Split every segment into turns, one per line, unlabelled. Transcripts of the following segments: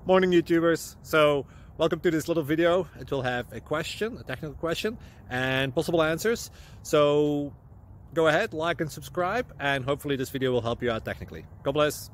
Morning YouTubers. So welcome to this little video. It will have a question, a technical question, and possible answers. So go ahead, like and subscribe, and hopefully this video will help you out technically. God bless.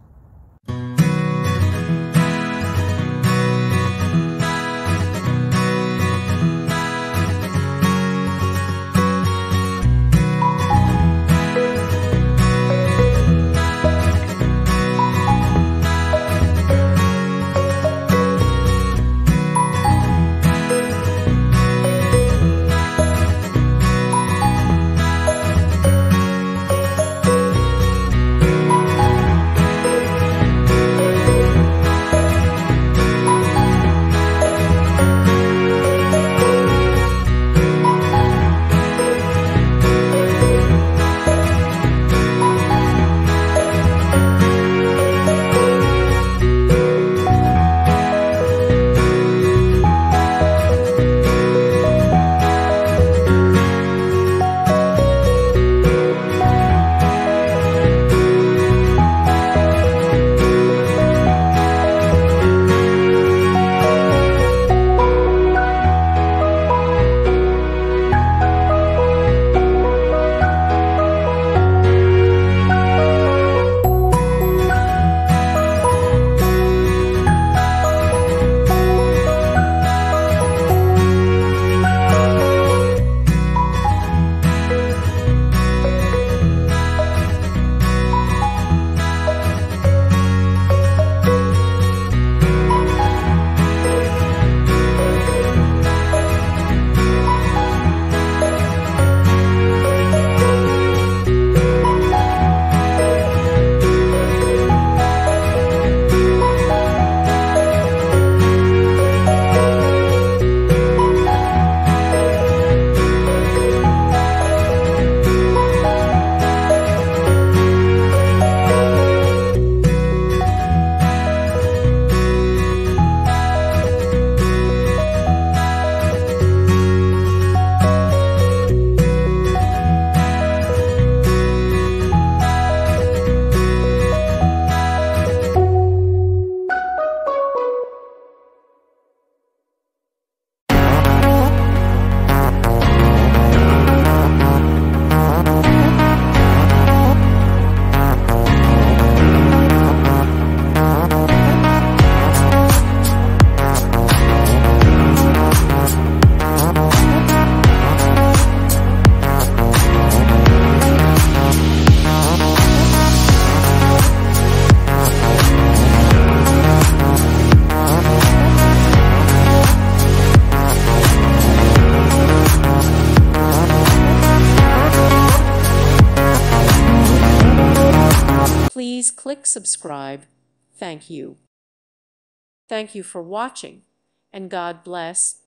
Please click subscribe. Thank you. Thank you for watching, and God bless.